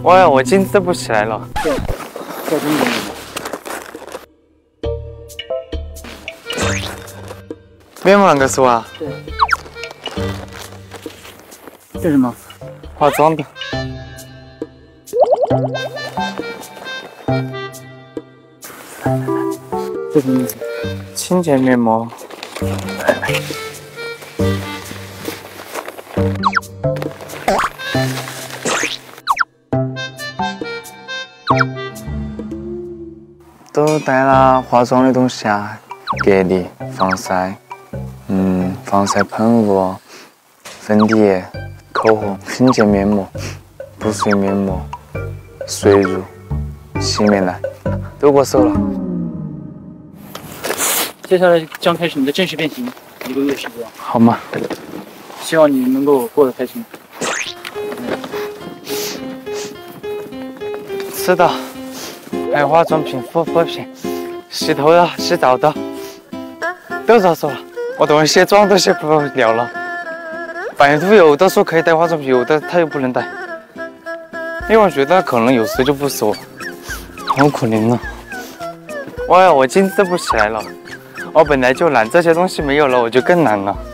我镜子不起来了。 对，再这么点。 面膜啷个说啊？ 对。这是什么？ 化妆的。 这什么意思？ 清洁面膜。都带了化妆的东西啊，隔离、防晒，防晒喷雾、粉底、口红、清洁面膜、补水面膜、水乳、洗面奶，都过手了。 接下来将开始你的正式变形1个月时间。 好吗？ 希望你能够过得开心。 是的，还有化妆品、护肤品、洗头的、洗澡的，都到手了。我等会卸妆都卸不了了。百度有的说可以带化妆品，有的他又不能带，因为我觉得可能有时就不说，好可怜啊！我镜子不起来了，我本来就懒，这些东西没有了我就更懒了。